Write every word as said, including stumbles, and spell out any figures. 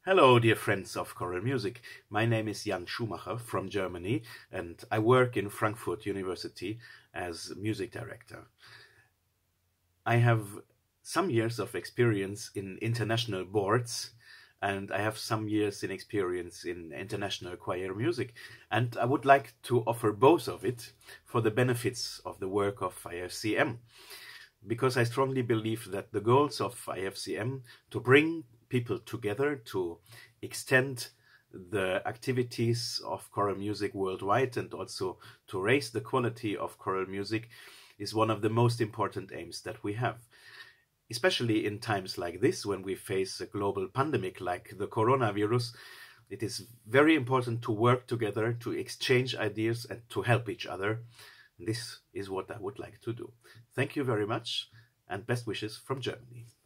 Hello, dear friends of choral music. My name is Jan Schumacher from Germany, and I work in Frankfurt University as music director. I have some years of experience in international boards, and I have some years in experience in international choir music, and I would like to offer both of it for the benefits of the work of I F C M, because I strongly believe that the goals of I F C M to bring people together, to extend the activities of choral music worldwide and also to raise the quality of choral music is one of the most important aims that we have. Especially in times like this, when we face a global pandemic like the coronavirus, it is very important to work together, to exchange ideas and to help each other. This is what I would like to do. Thank you very much and best wishes from Germany.